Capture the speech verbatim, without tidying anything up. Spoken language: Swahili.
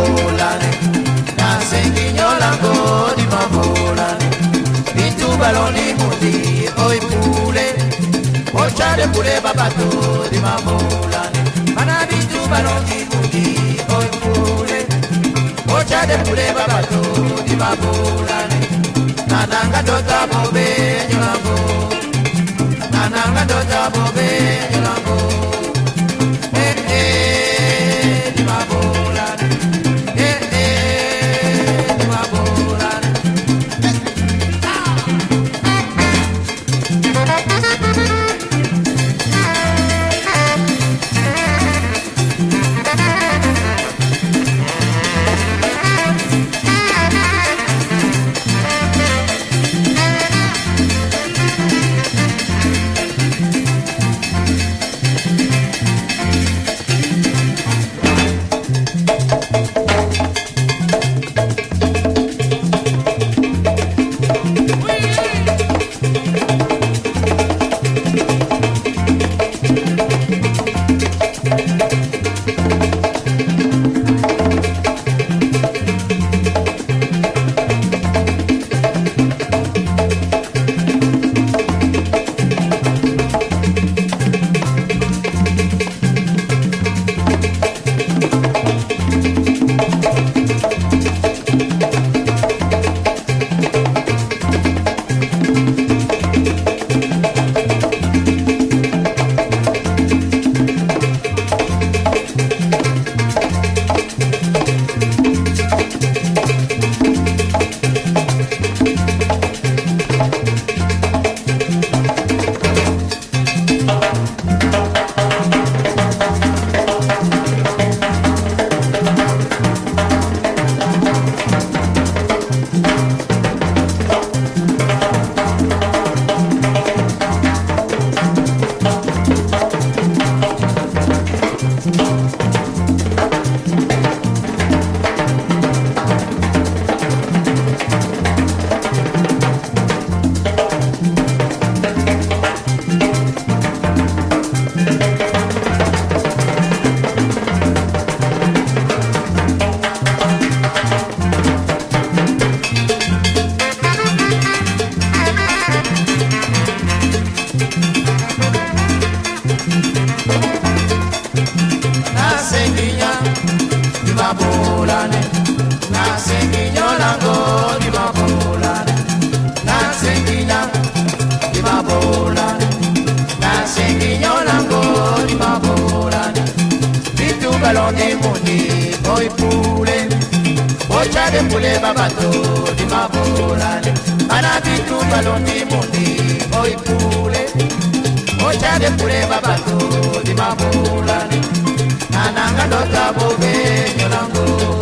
mabulane nasengi nyolango di mabulane bitu baloni mundi oi pule ocha de pule babato di mabulane mana bitu baloni mundi oi pule ocha de pule babato di mabulane nananga dota bobe nyolango nananga dota bobe nyolango eh eh di mabulane eh eh di mabulane mabulane nasenginya lango di mabulane nasenginya di mabulane nasenginya lango di mabulane bitu baloni mundi oi pule ocha de pule babato di mabulane ana bitu baloni mundi oi pule ocha de pule babato di mabulane nananga dota bobe nyolango